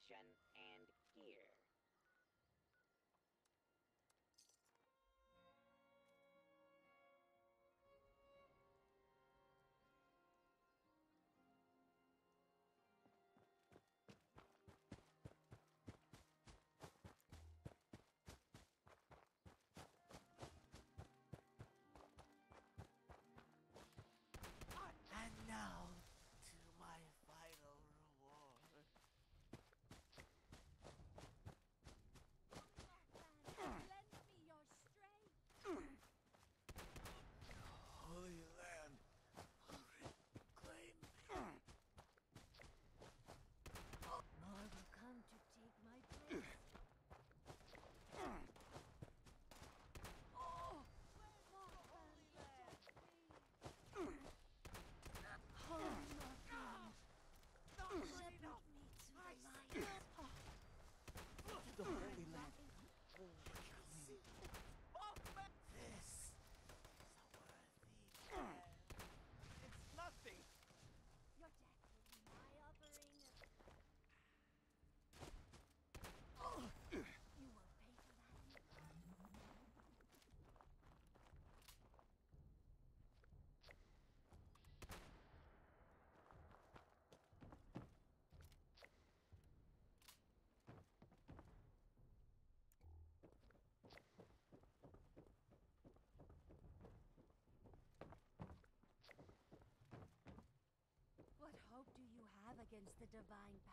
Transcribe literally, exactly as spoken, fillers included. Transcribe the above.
direction and here. And now, to my final reward. Lend me your strength. Holy Land will reclaim me. More will come to take my place. Oh! Holy Land! Holy Land! Shepherd me to the light. To the Holy Land. Holy Land. This is a worthy tale. It's nothing. Your death will be my offering. You will pay for that. What hope do you have against the divine